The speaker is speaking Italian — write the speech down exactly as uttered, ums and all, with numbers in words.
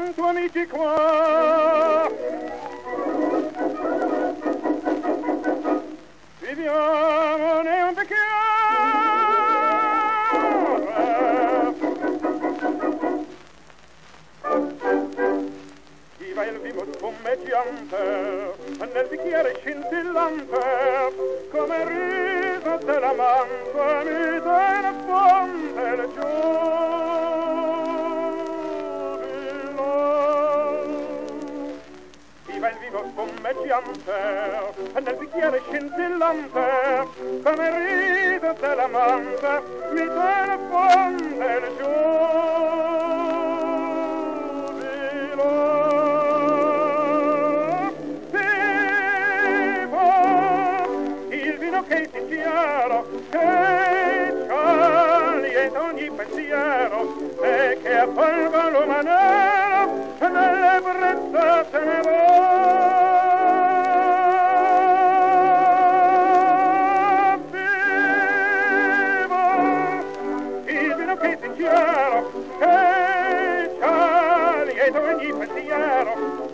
canto amici qua. Viviamo ne un Piccaver. Chi va il vivo spumeggiante nel bicchiere scintillante come riso della mantua mi tiene fonte il giubilo. Chi va il vivo spumeggiante nel bicchiere scintillante come riso della mantua mi tiene fonte il giubilo. Che sincero, che c'ha lieto ogni pensiero e che avvolga l'umanero nelle brezze se ne va. Viva il vino che sincero, che c'ha lieto ogni pensiero